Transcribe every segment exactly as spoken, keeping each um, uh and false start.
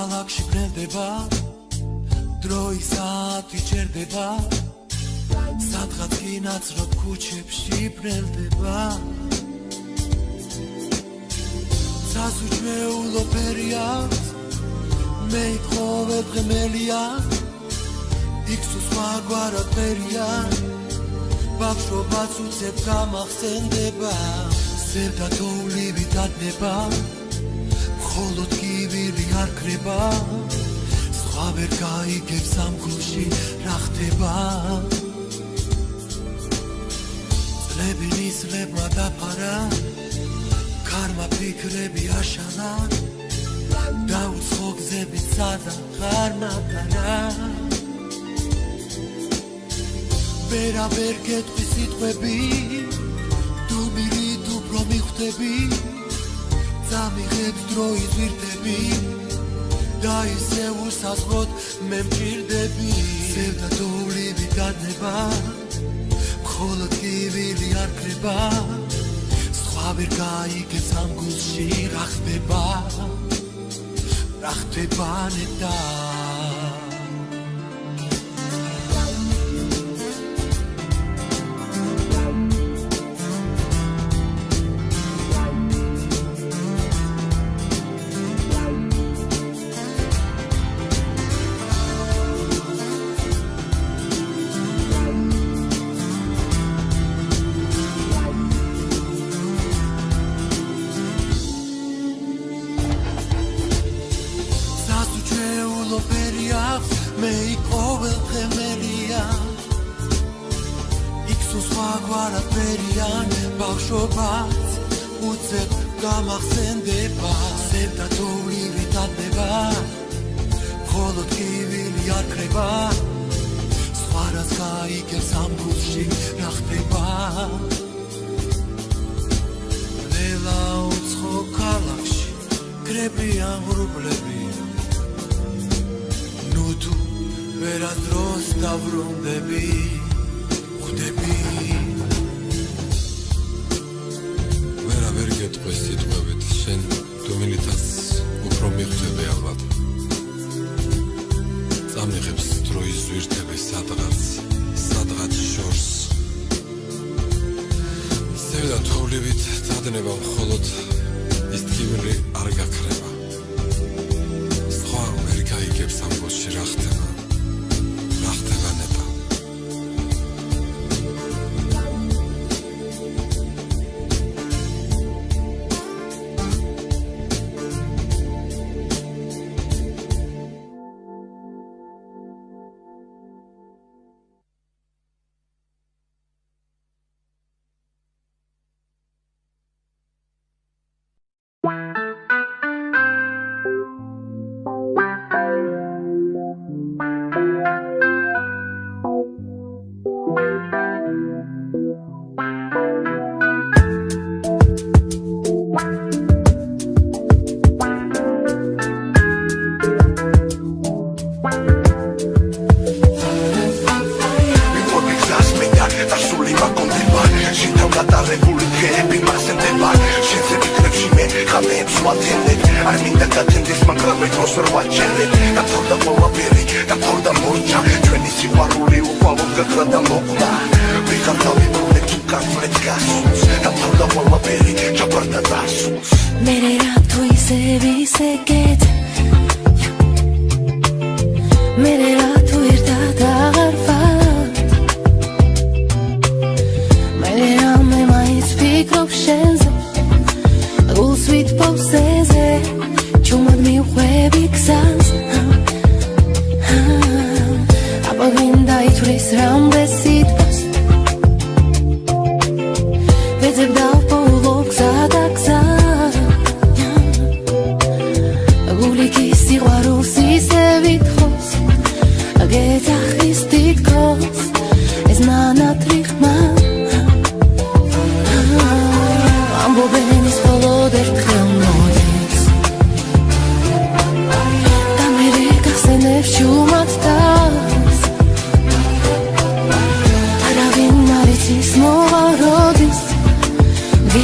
ქალაქში ბრელდება დროის საათი ჩერდება სადღაც გინაცნობ ქუჩებში ბრელდება სასუჩეულო ფერია მე ყოველ დღე მელია იქ სხვაგვარად ფერია ბავშვობაც უცებ გამახსენდება ზევდა თოვლივი დადნება მხოლოდ კივილი არ ქრება სხვა ვერ გაიგებს ამ გულში რა ხდება წლები ნისლებმა დაფარა ქარმა ფიქრები აშალა დაუცხო გზებით სადა ხარ მათარა ვერავერ გეტყვი სიტყვები თუ მილი თუ უფრო მიხვდები დამიღებს დროის ვირთები და ისე უსასყროდ მე მჭირდები ზევდა თოვლივი დადნება მხოლოდ კივილი არ ქრება სხვა ვერ გაიგებს ამ გულში რა ხდება რა ხდება ნეტა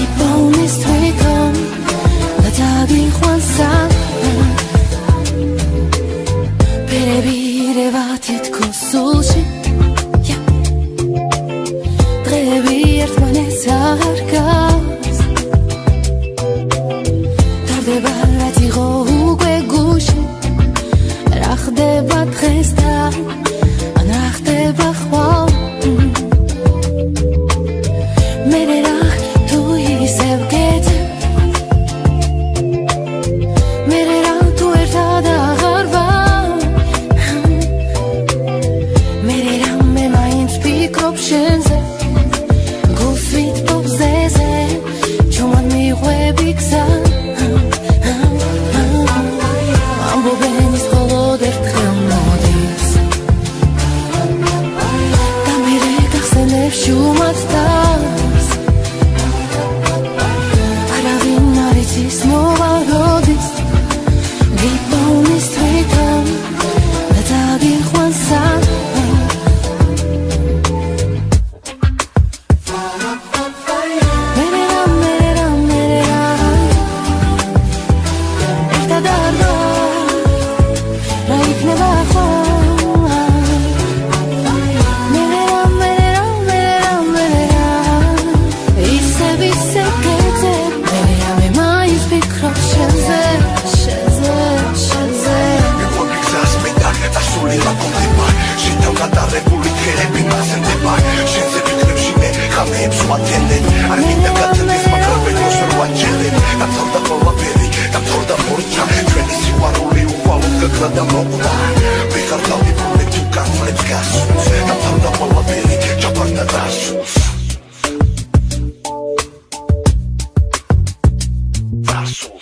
Viponis tweetom, da tagi Juan San ვნებს შუმად დას არავინ არ იცის მოვა როდის გიპოვნის თვითონ და დაგიხვან სად Da moda, vihar dali pune tu kanclep gasus Da tarda pala bili, čapar na drasus Drasus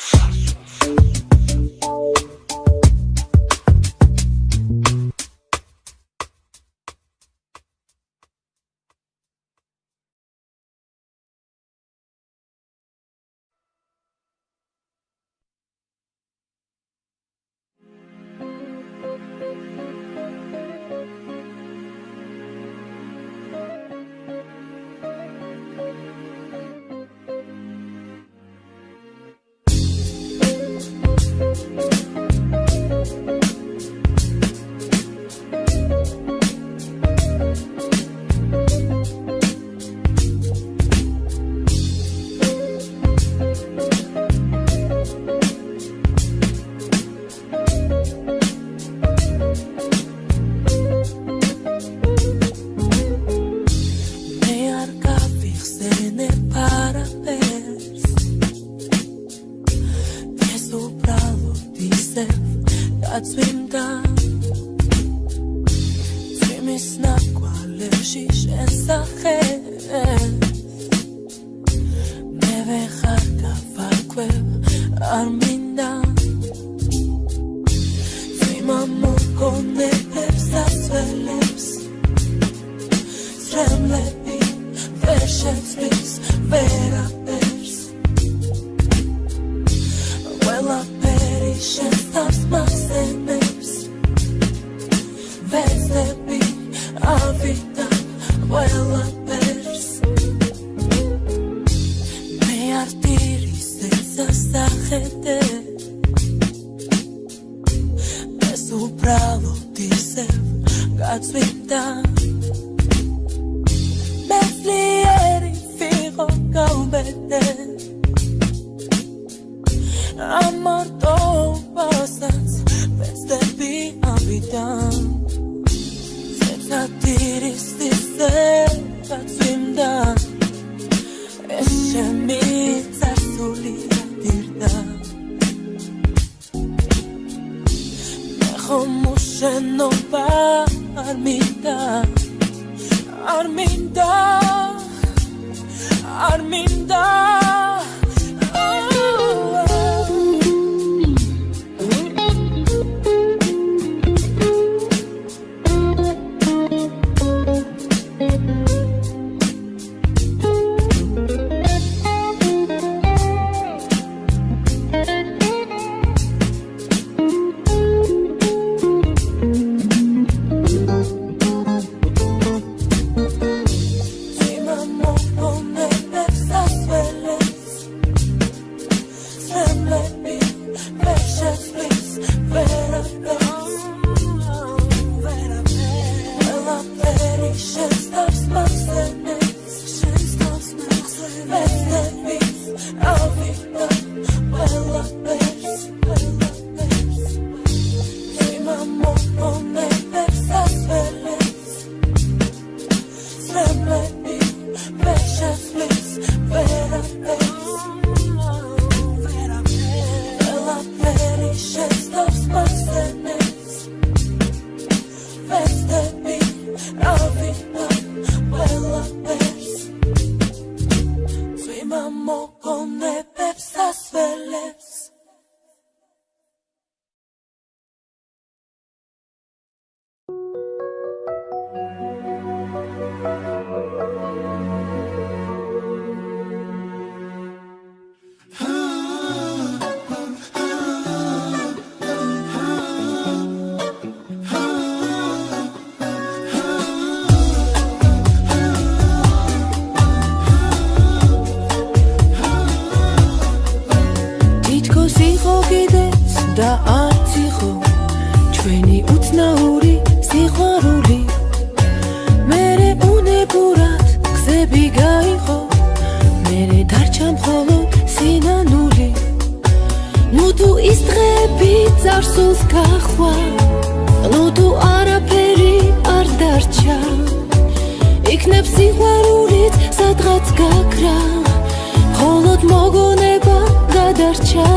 Come on, come on, let's წარსულს გახვა ნუ თუ არაფერი არ დარჩა იქნებ სიყვარულით სადღაც გაქრა მხოლოდ მოგონება გადარჩა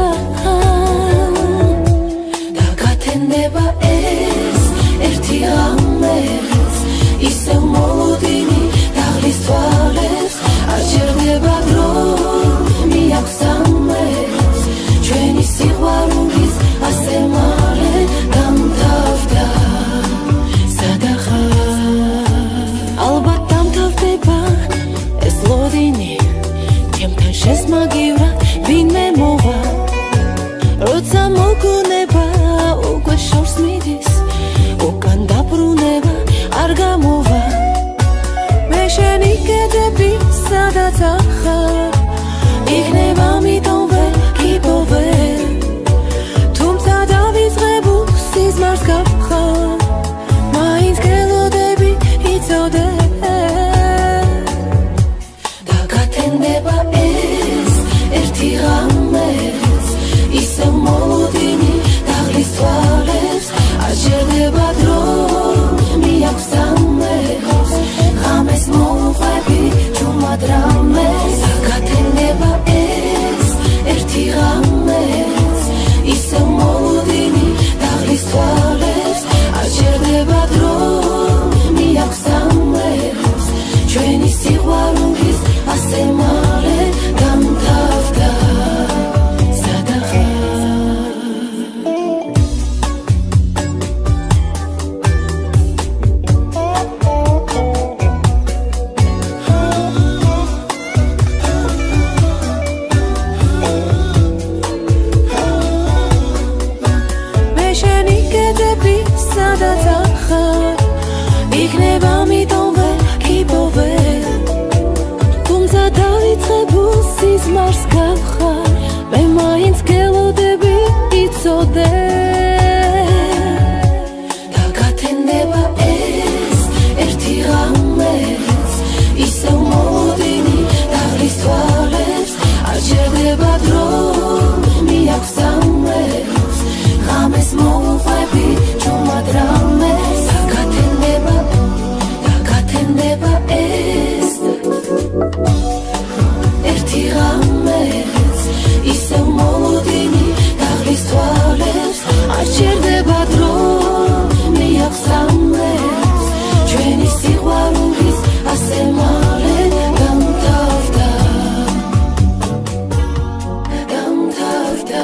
და გათენდება ეს ერთი ღამეც ისევ მოლოდინი დაღლის თვალებს არ ჭირდება დრო მიაქვს სამებს ჩვენი სიყვარულის ასე მალე დამთავრდა სადახარ ალბათ დამთავრდება ეს ლოდინი ჩემთან შესმაგივრად ვინმე მოვა როცა მოგონება უკვე შორს მიდის უკან დაბრუნება არ გამოვა მე შენი კედები სადაც ახარ იქნება მიტომ ვერ გიპოვებ თუმცა დავიწყებულ სიზმარს გავხარ მაინც გელოდები იცოდე და გათენდება ეს ერთი ღამეც ისევ მოლოდინი დაღლის თვალებს არ ჭირდება დრო მიაქვს სამებს ღამეს მოვუყვები ჯუმად რამეს და გათენდება ეს ერთი ღამეც ისევ მოლოდინი დაღლის თვალებს არ ჭირდება დრო მიაქვს სამებს ჩვენი სიყვარულის ასე მალე დამთავრდა იქნება მიტომ ვერ გიპოვებ თუმცა დავიწყებულ სიზმარს გავხარ მე მაინც გელოდები იცოდე და გათენდება ეს ერთი ღამეც ისევ მოლოდინი დაღლის თვალებს არ ჭირდება დრო მიაქვს სამებს ღამეს მოვუყვები ჯუმად რამეს Never is ერთი ღამეც ისევ მოლოდინი დაღლის თვალებს არ ჭირდება დრო მიაქვს სამებს ჩვენი სიყვარულის ასე მალე დამთავრდა დამთავრდა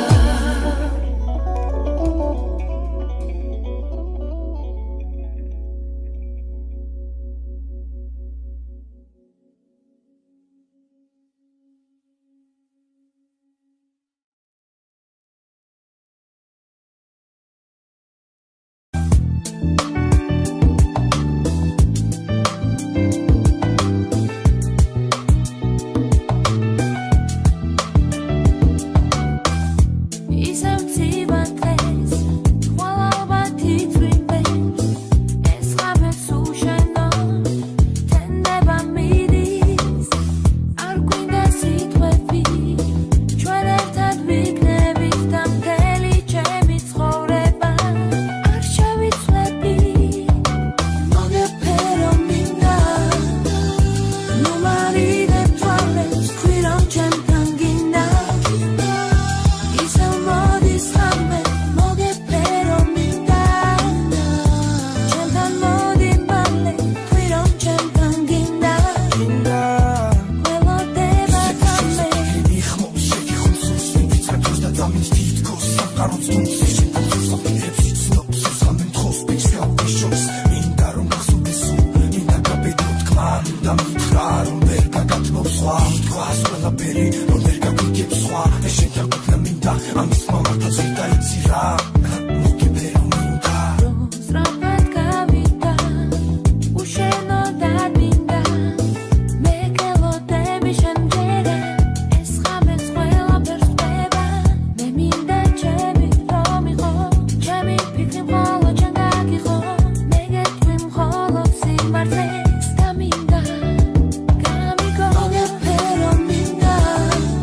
Minda,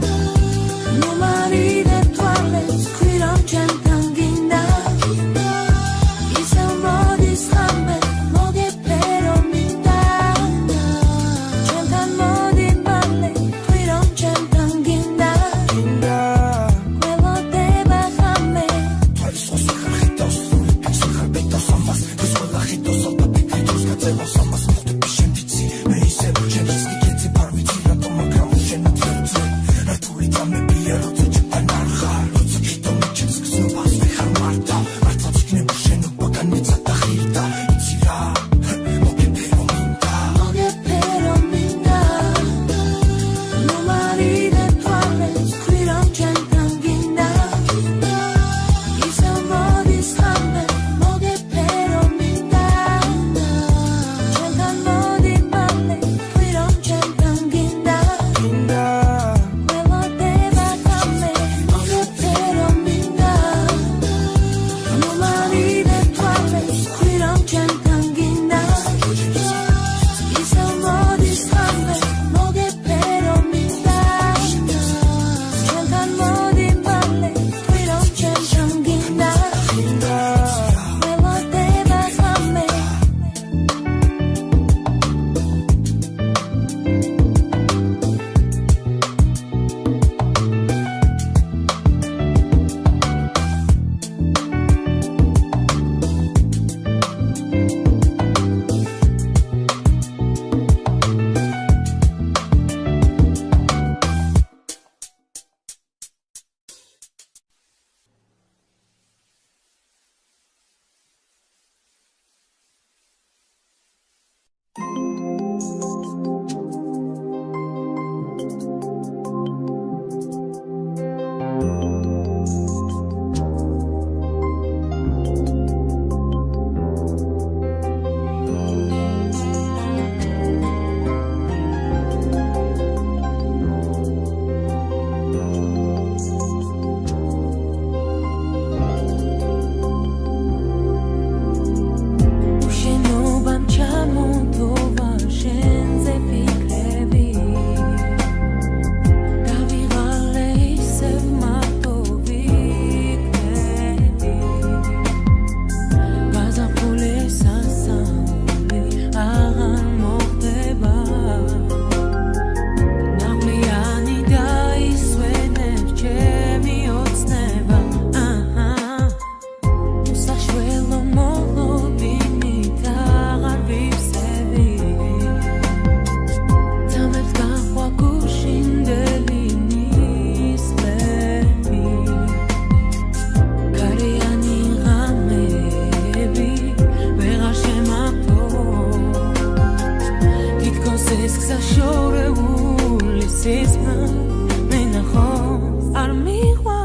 Nosses ξασιωρεούλη σείσμα με ναχώς αρμίγουα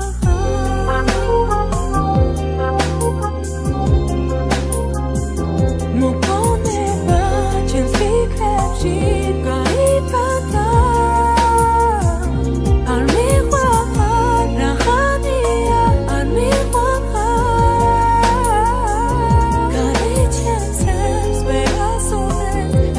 μου πόνευα και σφίξεψη καίπατα αρμίγουα ραχανία αρμίγουα καρίτσιες σπεράσοδες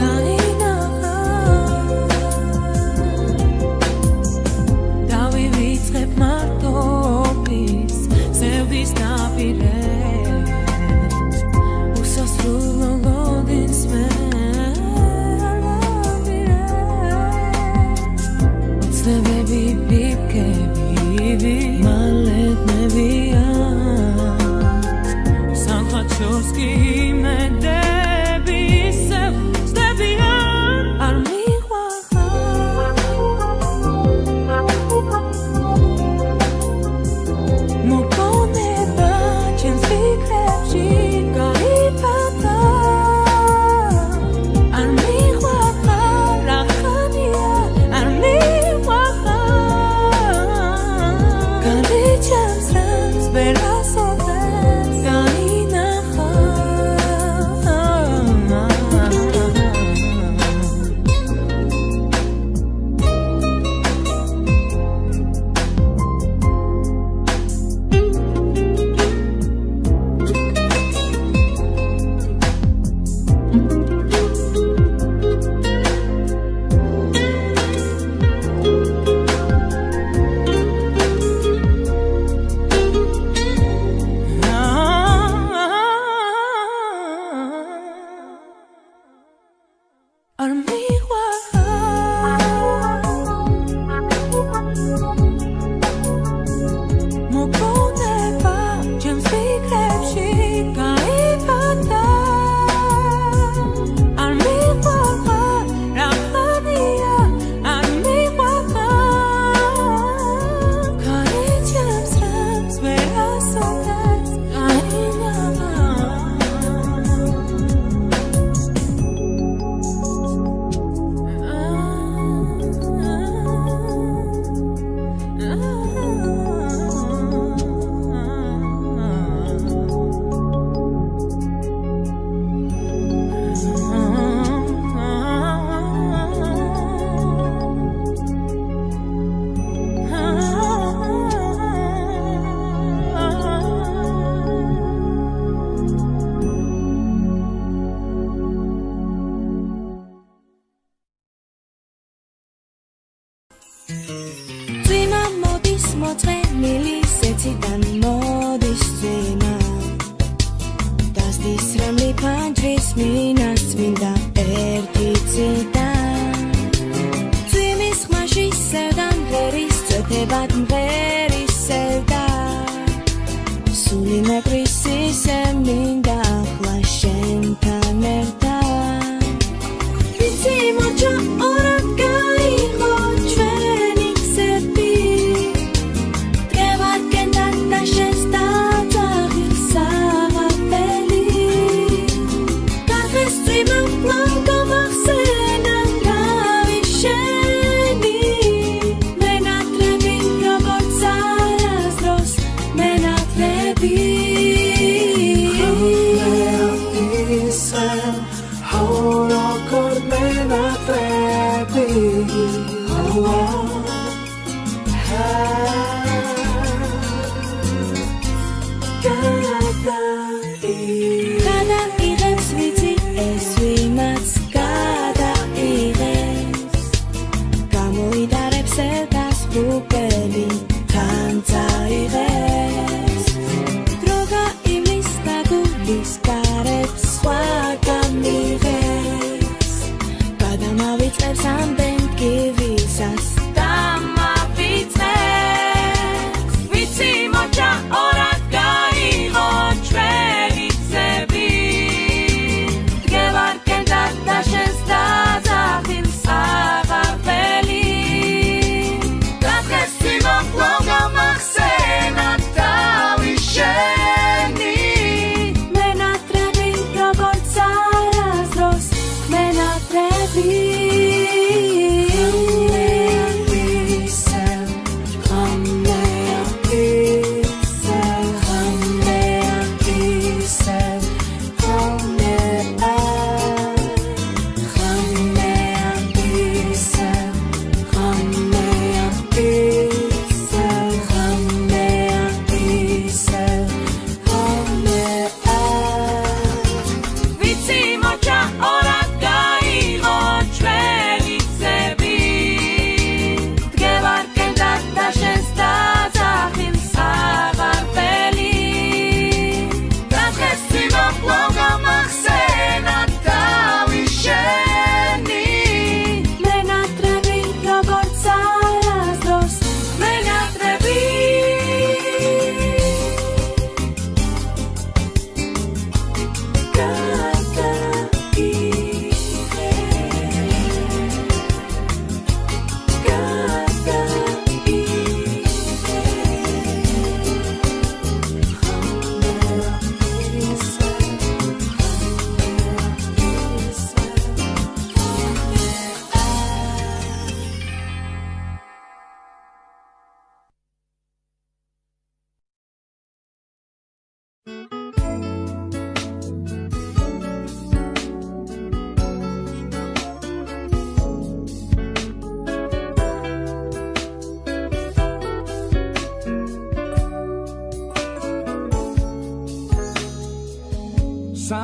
Menatrevi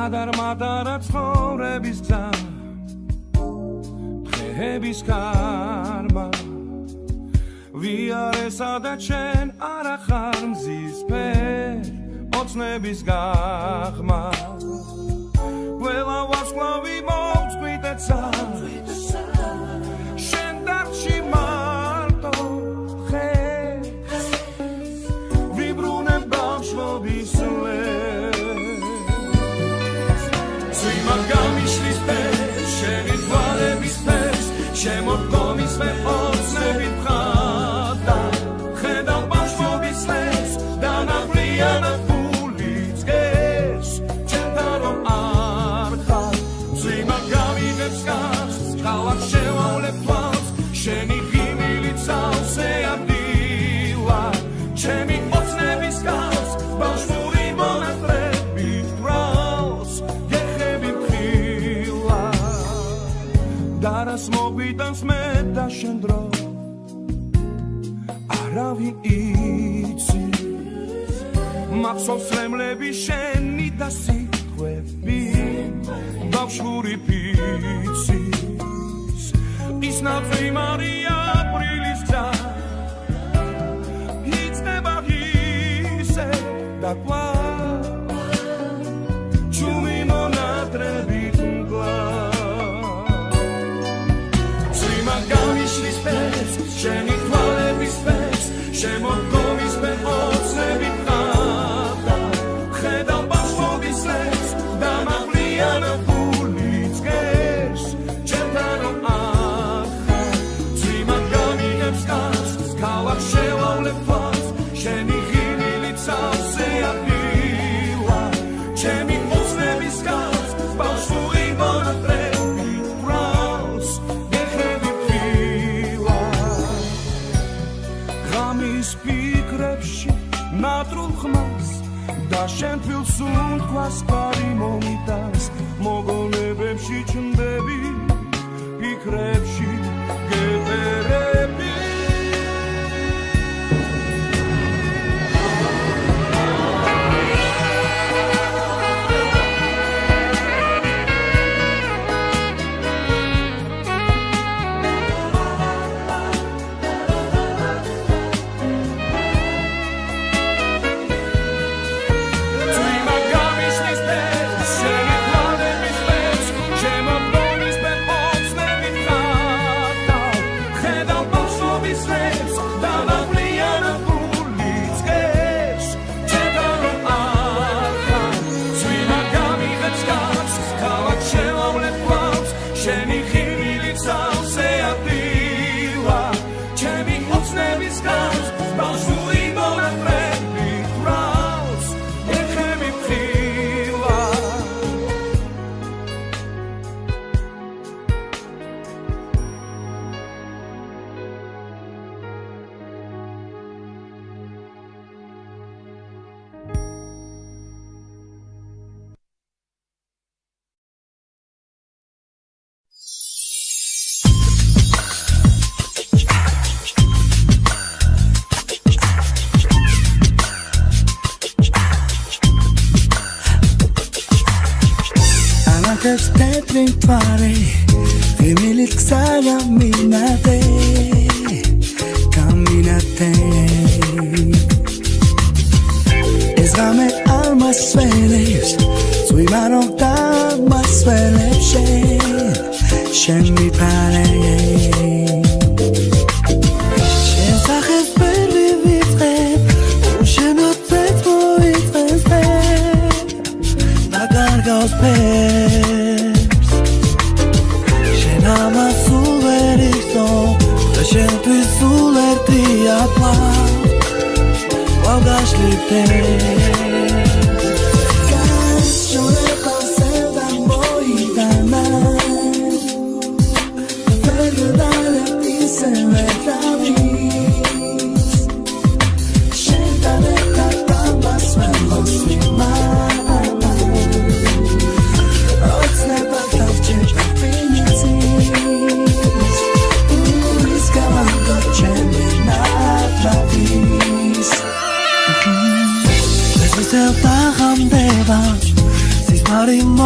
გადარმატარა ცხოვრების გზა დღეების კარმა ვიარესა და ჩენ არ ახარ მზის ფერ ოცნების გაღმა ყველა ვარსკვლავი მოვწყვიტეცა შენ დარჩი მარტო ხეს ვიბრუნებ ბავშვობის ლებს წვიმა გამიშლის ფერს შენი თვალების ფერს შემოდგომის მე ოცნებით ხატა ხედავ ბავშვობის ლებს და ნაკლიანად შენი ღიმილით სავსე აბდილა ჩემი ოცნების გავს ბავშვური მონატრებით ბრალს გეხები მხილა და რას მოგვიტანს მე და შენ დრო არავინ იცის მახსოვს რემლები შენი და სიტყვები ბავშვური ფიცი ის ნაცვიმარია აპრილის გზა იცნება ისე და კვლავ ჩუმი მონატრებით მგლა წვიმა გამიშლის ფერს შენი თვალების ფერს შემოდგომის ფერ ოცნებით ხატა ხედავ ბავშვობის ლებს და მაყვლიანად გულიც გეს ჩემთან რომ შენი ღიმილით სავსე აბდილა ჩემი ოცნების გავს ბავშვური მონატრებით ბრალს გეხები მხილა ღამის ფიქრებში ნატრულ ხმას და შენ თვილ სუნთქვას კარი მომიტანს მოგონებებში ჩნდები ფიქრებში გეპერები Tetrin pare, emilit xaya minate, caminate. Esgame almas sueles, sui marokta mas sueles shen, shen mi pare. Shen saches beli vitrem, shen otet mo vitrem, nagarga os pe. Sento il sole ti applaud, guardas li te. Cancio le cose da voi da me, per dare ti se me travis. Scelta le cartamba svelo si mai, ocne batavče da finici. Desde el paham deva, si marim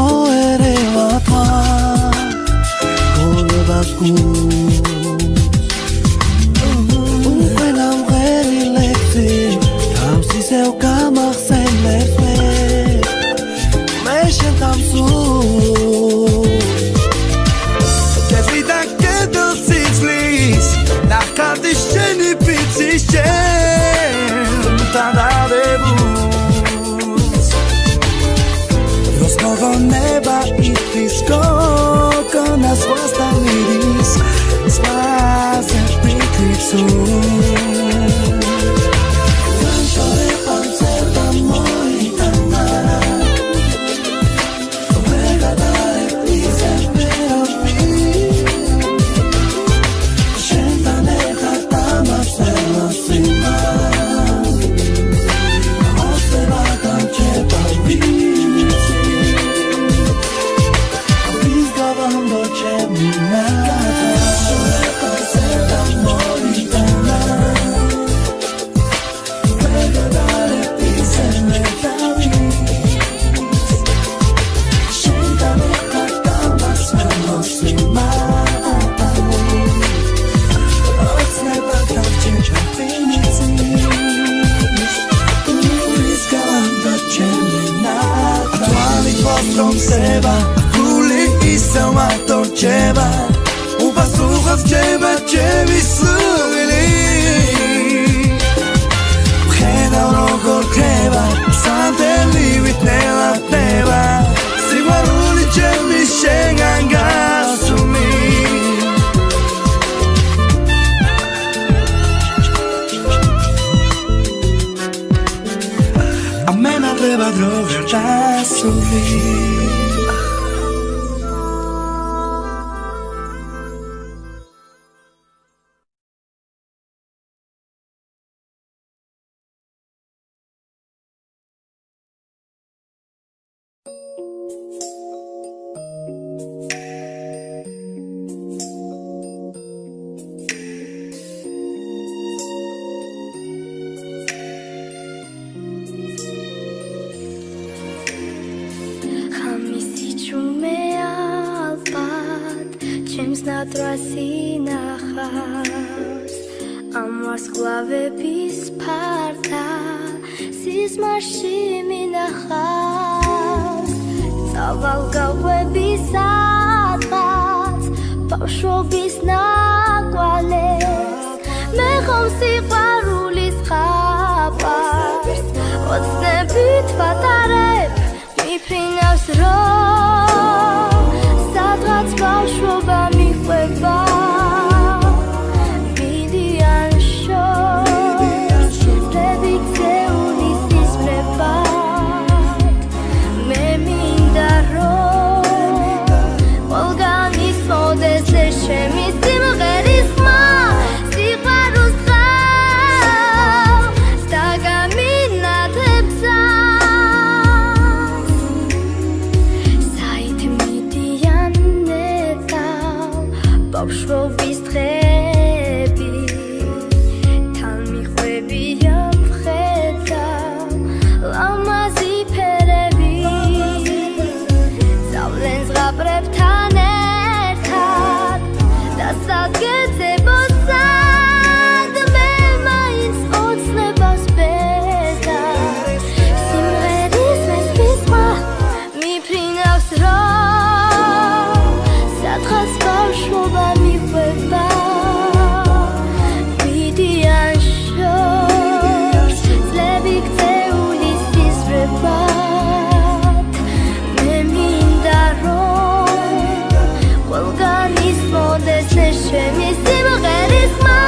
Organismo desde mi simgerisma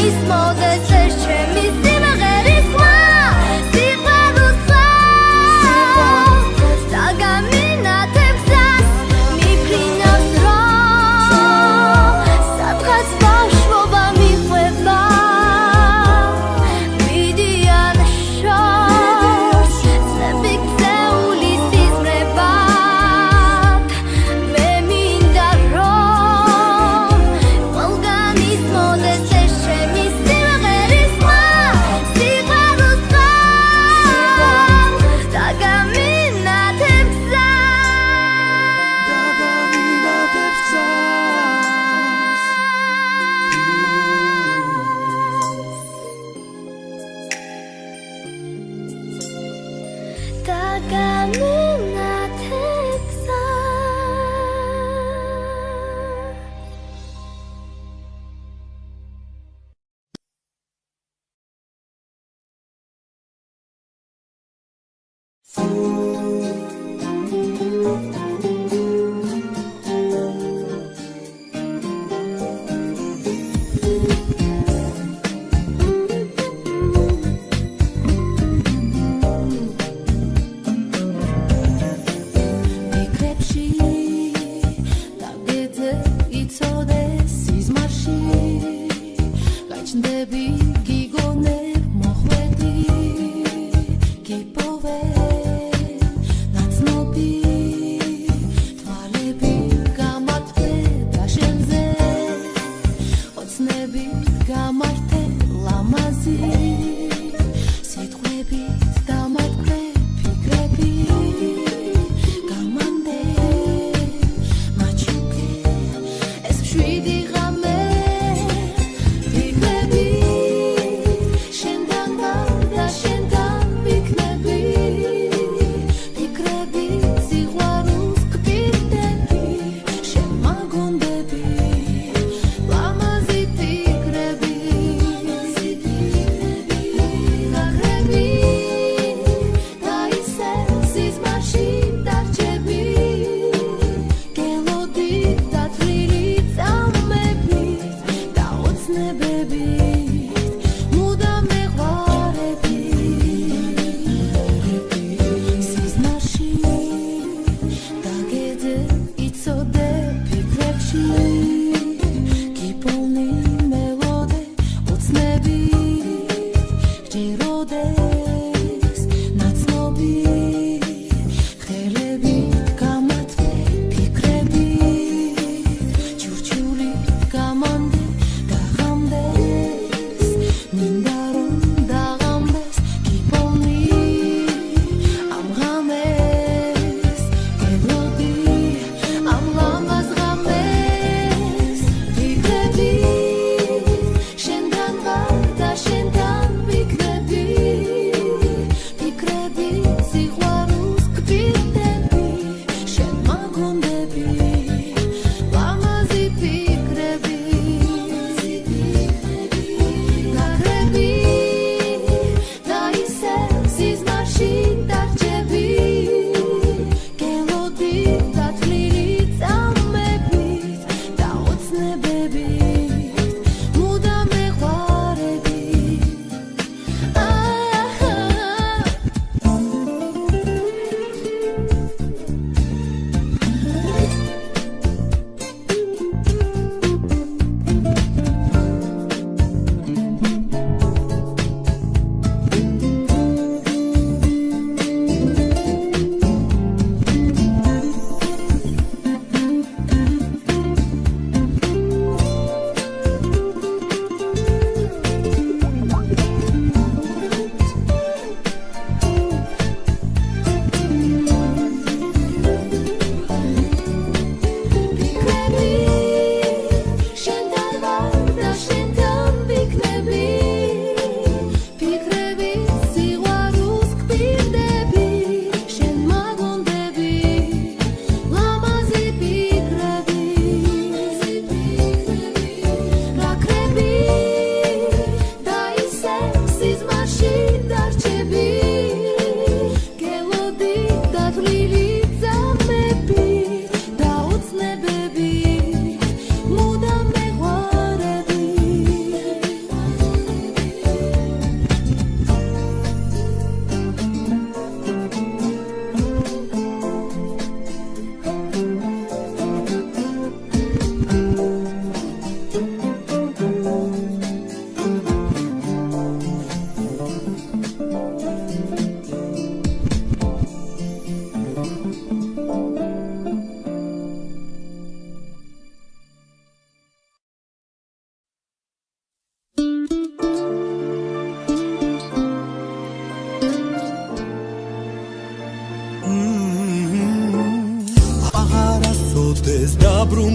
Baby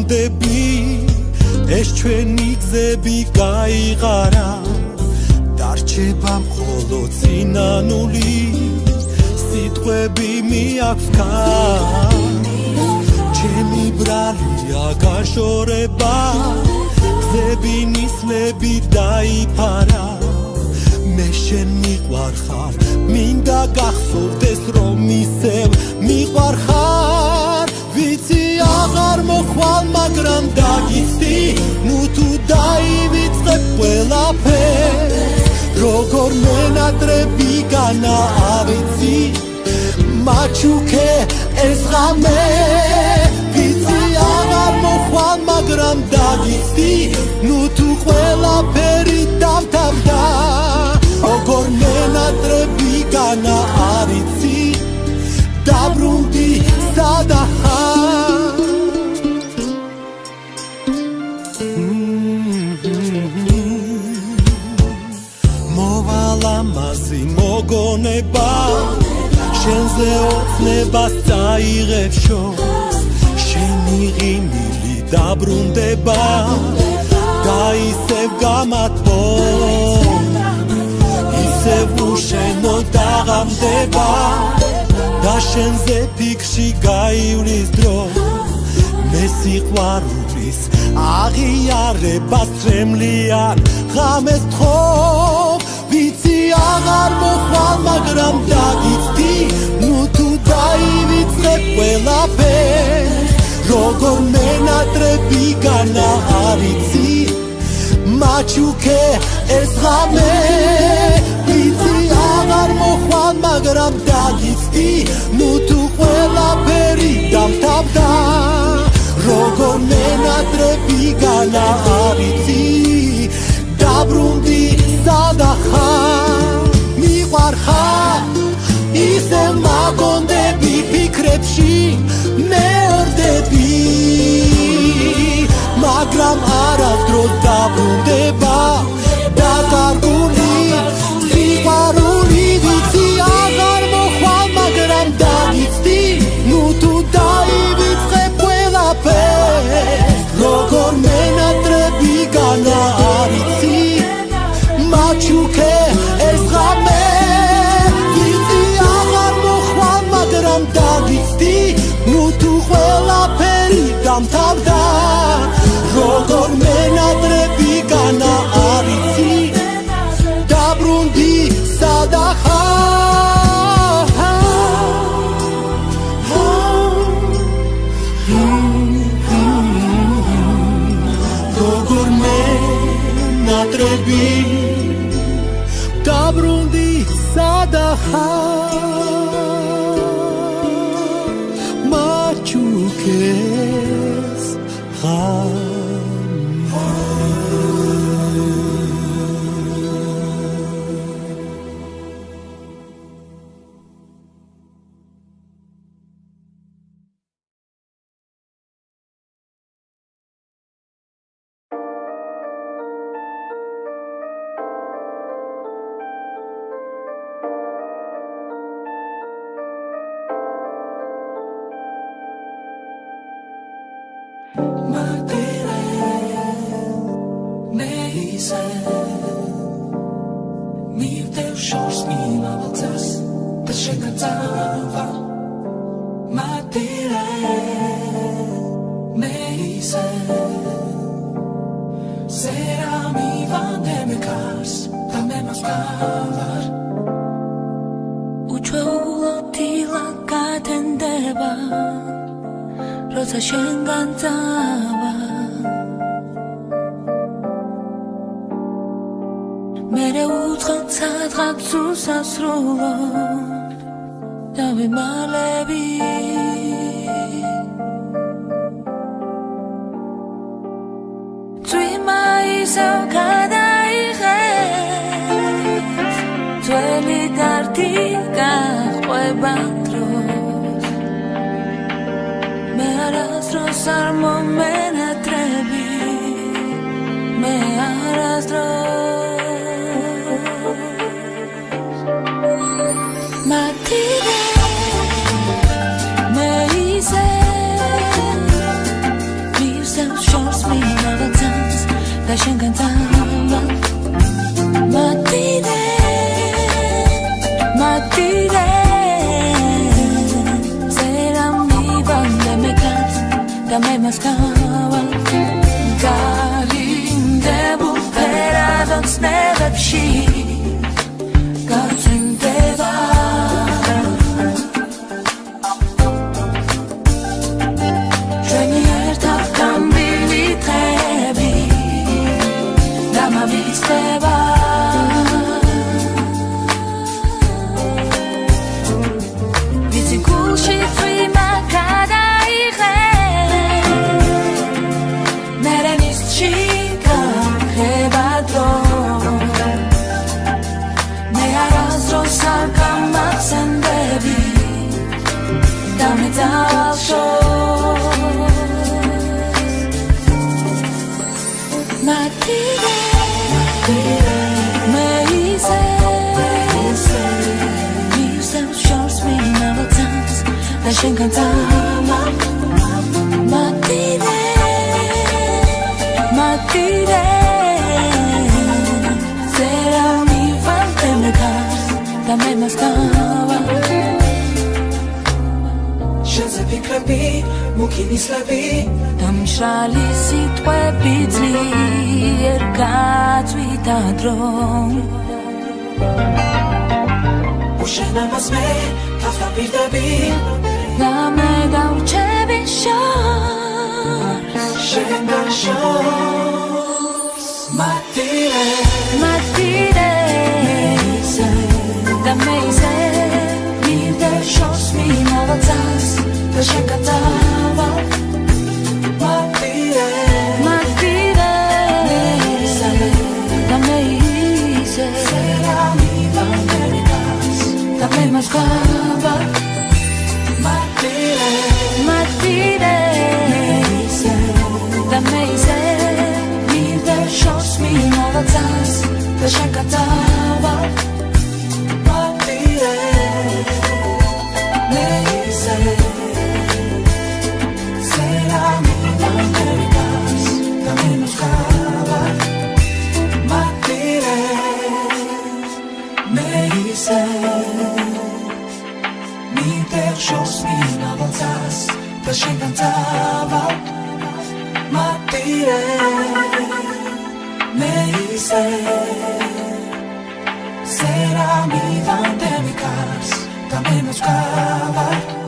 დაბრუნდები ეს ჩვენი გზები გაიღარა დარჩება მხოლოდ სინანული სიტყვები მიაქვს ჩემი ბრალია გაშორება გზები ნისლები დაიფარა მე შენ მიყვარხარ მინდა გახსოვდეს რომ ისევ მიყვარხარ ვიცი აღარ მოხვალ მაგრამ დაგიცდი ნუ თუ დაივიწყებ ყველაფერს როგორ მენატრები განა ავიცი მაჩუქე ეს ღამე ვიცი აღარ მოხვალ მაგრამ დაგიცდი ნუ თუ ყველაფერი დამთავრდა როგორ მენატრები განა ავიცი დაბრუნდი სადახარ მოვალამაზი მოგონება შენზე ოცნებას წაიღებ შორს შენი ღიმილი დაბრუნდება და ისევ გამათბობ ისევ უშენო დაღამდება და შენზე ფიქრში გაივლის დრო მე სიყვარულის აღიარებას წრემლიან ღამეს თხოვ ვიცი აღარ მოხვალ მაგრამ დაგიცდი ნუ თუ დაივიწყებ ყველაფერს როგორ მენატრები განა ავიცი მაჩუქე ეს ღამე ვიცი აღარ მოხვალ მაგრამ დაგიცდი ნუ თუ ყველაფერი დამთავრდა როგორ მენატრები განა ავიცი დაბრუნდი სადახარ მიყვარხარ ისევ მაგონდები ფიქრებში მეორდები მაგრამ არასდროს დაბრუნდება დაკარგული სიყვარული ვიცი აღარ მოხვალ მაგრამ დაგიცდი ნუ თუ დაივიწყებ ყველაფერს როგორ მენატრები განა ავიცი მაჩუქე ეს ღამე ვიცი აღარ მოხვალ მაგრამ დაგიცდი ნუ თუ ყველაფერი დამთავრდა როგორ მენატრები განა ავიცი დაბრუნდი სადახარ როგორ მენატრები დაბრუნდი სადახარ მაჩუქეს ღამე როცა შენგან წავა მერე უცხოთ სადღაც უსასრულო დავიმალები წვიმა ისევ გადაიღეს ძველი გართი გაყვება Arastros armo menatrebi me arastros matire me hice vive ნებებში გავრცელდება ჩვენი ერთად გამბილი დღეები დამამისდება ვიცი გულში წვიმა გადაიღე მერენისში გაქრება დრო მე არასდროს არ გამახსენდები და მე დავშორს მათიდე მე ისე შორს მინავაცანს და შენ განცამა მათიდე მათიდე ზერა მივანტემეკას და მე მასკავა შენზე ფიქრები მუქი ნისლები და მშრალი სიტყვები ძლიერ გაწვიდა დრო უშენამას მე თავსდაპირდები და მე გავრჩები შორს შენ გაშორს მათიდე მათიდე და მე ისე მივდევ შორს მინავაცანს და შენ გადავა მათიდე მათიდე და მე ისე da me mascava matire matire da me se mi der shows mi novacans da shankatava matire me se será mi vandergas da me mascava matire me se შორს მინავაცას და შენ განცავა მათიდე მე ისე será mi vandergas da me mascava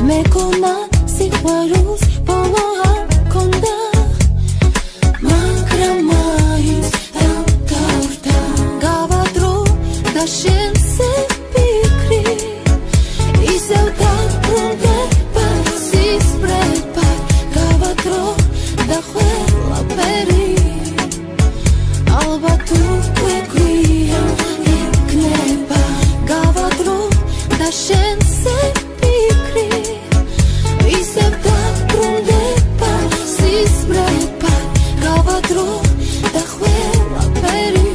Mekona sihvarus poloha konda Makramais el taurta Gavadro da shen se pikri I se utat prunde pasis prepar Gavadro da huela peri Alba tu quequia I kneba Gavadro da shen se pikri I se utat prunde pasis prepar Gavadro da huela peri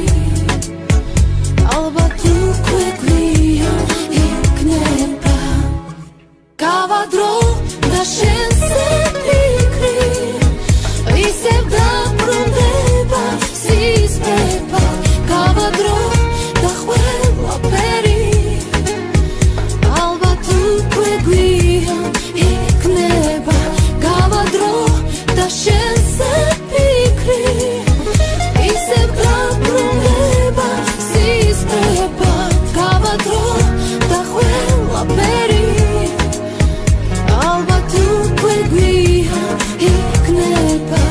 Alba tu quequia I kneba Gavadro da shen se pikri I se utat prunde pasis prepar Gavadro da huela peri Alba tu quequia I kneba Gavadro da shen se pikri I se utat prunde pasis prepar Gavadro da huela peri Alba tu quequia I kneba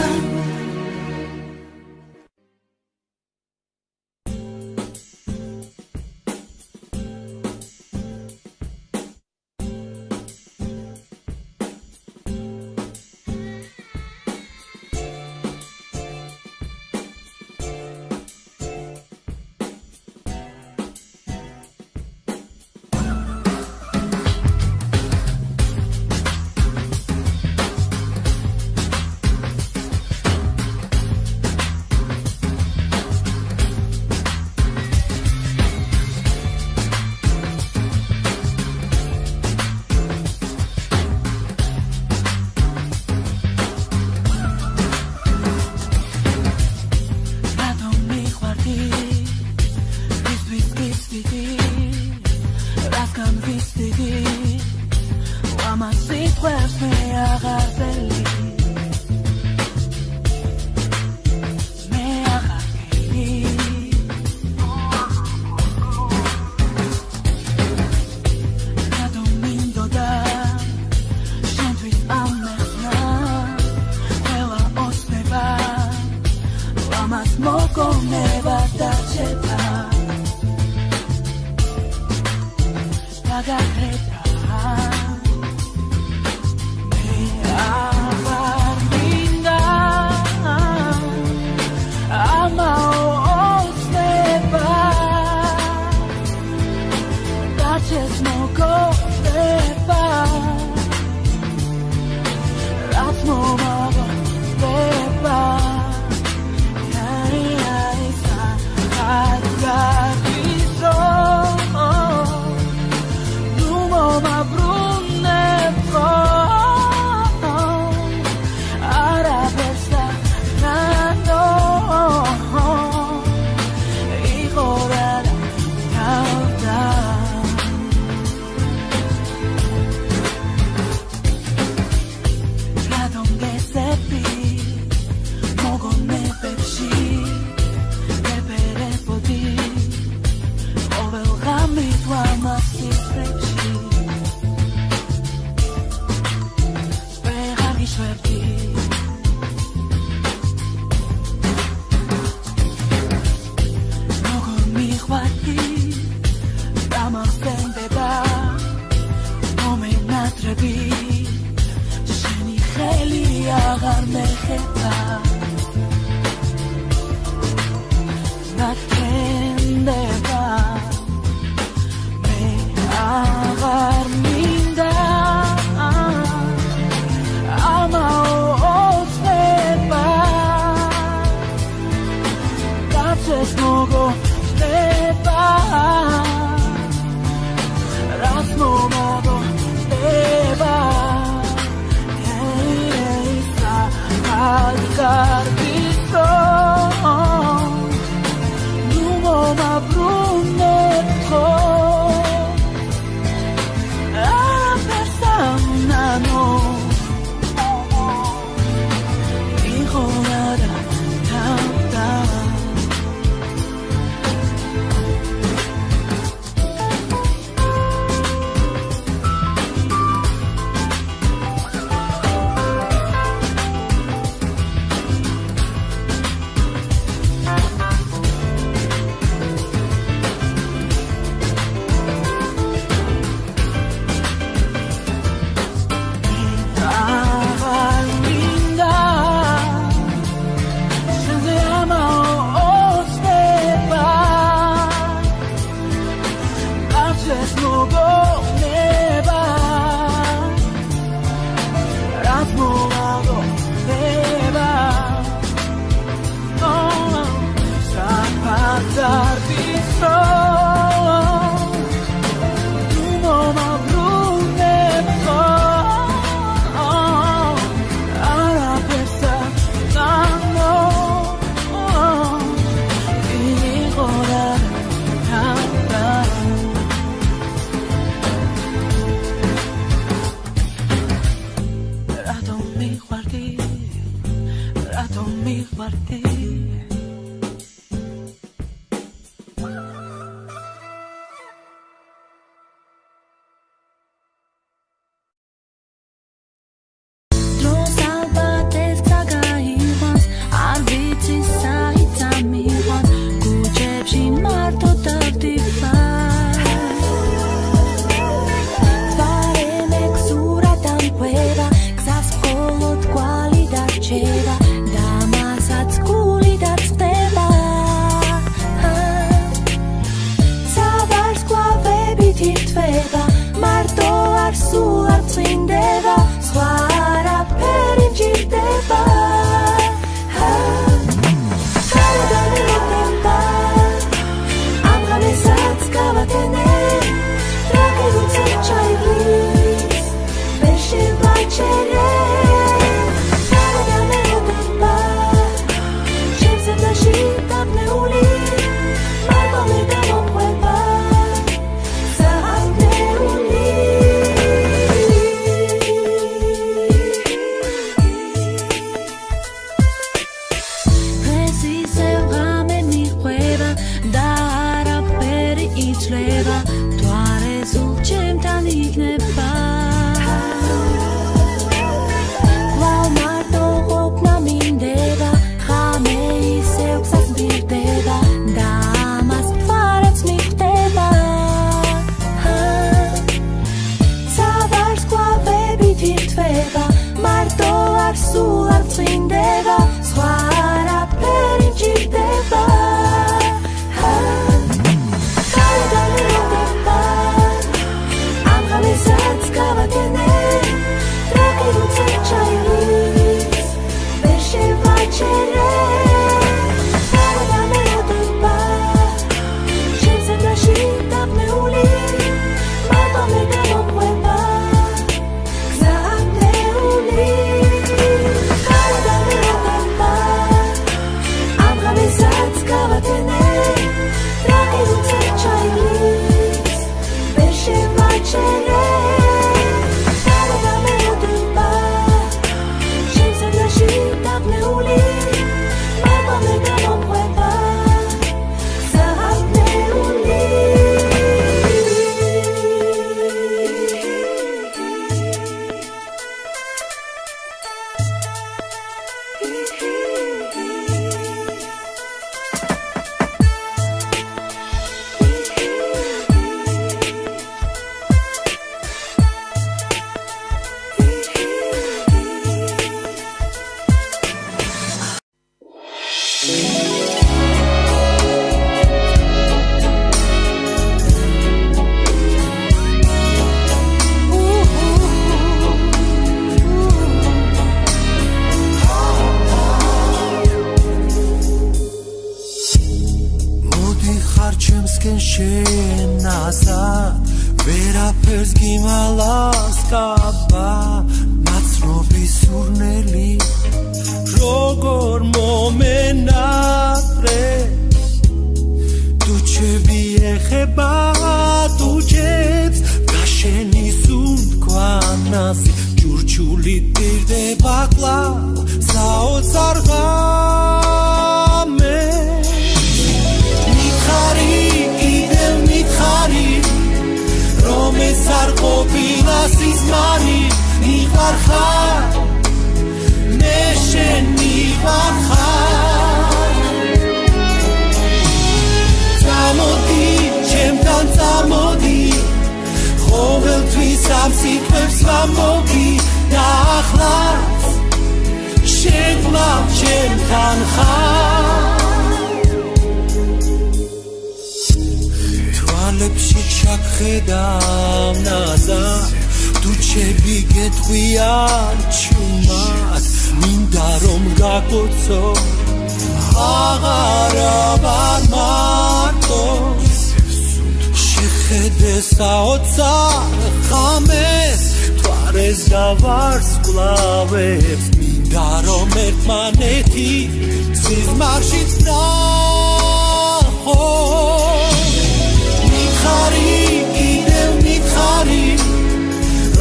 მიყვარდი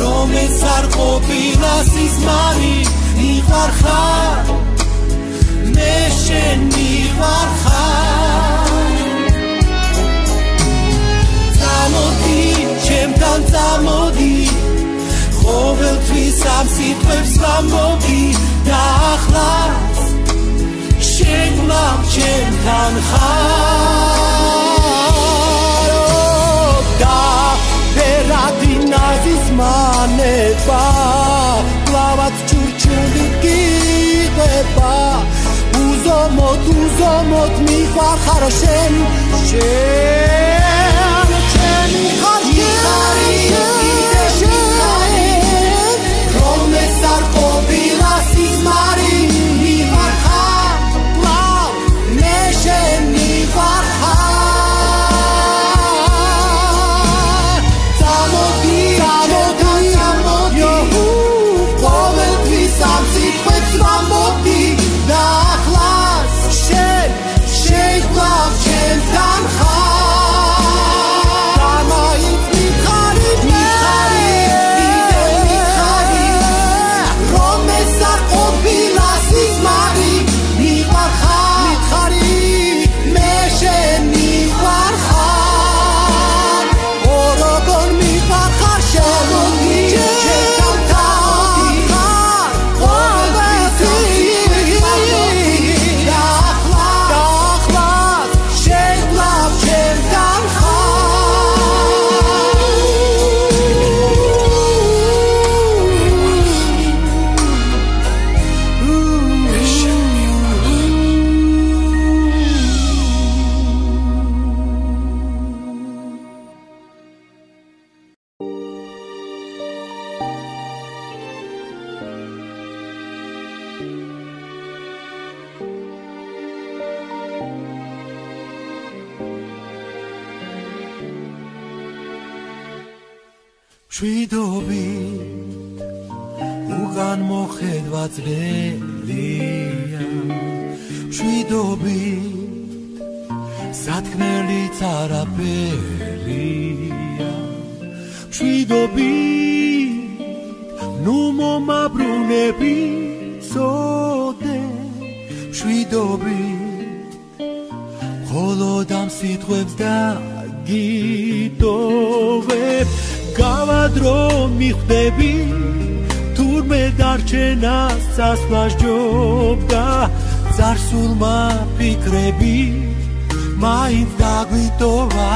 სარყოფილა სიზმარი მიხარ ხარ Sam sitwebs vamodi dachlas sheglam chem tanchar da beradinazis maneba plavat churchulit gibeba uzomot uzomot mi khar kharoshem shem chem khari Shvidobit ugan mochedva tzvelia Shvidobit satkmeli tsarapelia Shvidobit numo mabrunebit sode Shvidobit cholodam sitwebs da gitove Gavadro mikhdebi turme darchenas sasvas jobda zarsulma fikrebi maint dagvitova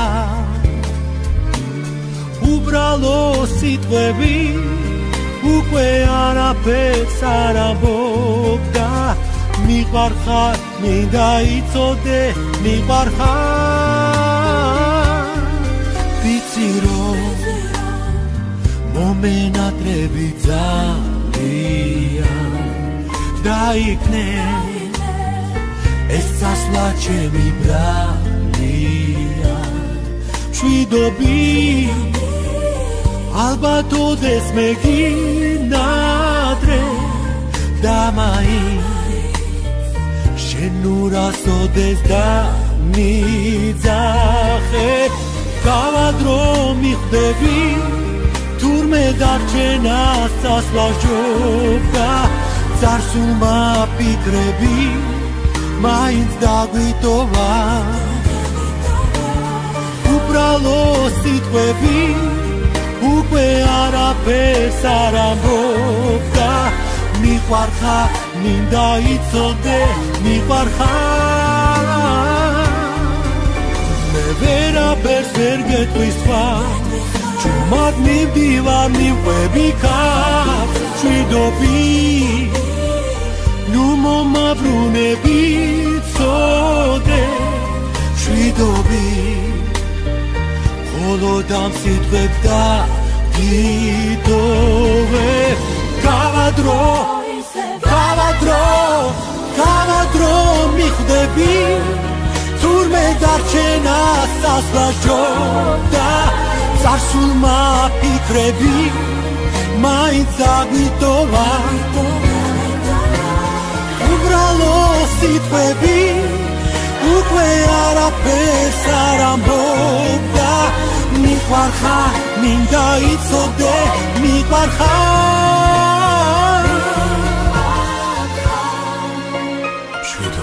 ubralo sitvebi ukve arapets arabogda miqvarkhat mindaitsode miqvarkhat vitsiro Momenatrები ძალიან დაიქნე ეს სასვლა ჩემი ბრალია მშვიდობით ალბათ ოდეს მეგინადრე და მაინც შენ ურას ოდეს დამიძახე გავადრო მიხვდები Turme darchenas sasvas jobda zarsulma fikrebi maint dagvitova ubralo sitvebi ukve arapers arambogda miqvarkha minda itsode miqvarkha me verapers ver getqvisva Mat mi divar mi webi kap Shvidobit numo mabrunebit sode Shvidobit cholodam sitweb da gitove Gavadro, gavadro, gavadro mikhdebi Turme darchenas sasvas jobda Zarsulma fikrebi maint dagvitova ubralo sitvebi ukve arapers arambogda miqvarkha minda itsode miqvarkha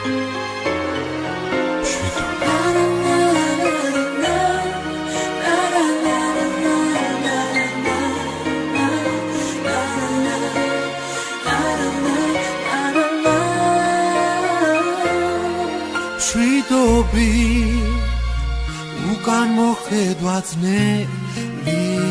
მშვიდობი უკან მოხედვაც ნელი